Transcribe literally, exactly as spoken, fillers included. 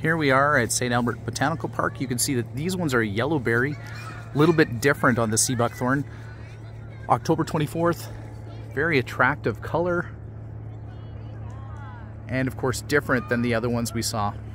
Here we are at Saint Albert Botanical Park. You can see that these ones are yellowberry, a little bit different on the sea buckthorn. October twenty-fourth, very attractive color, and of course different than the other ones we saw.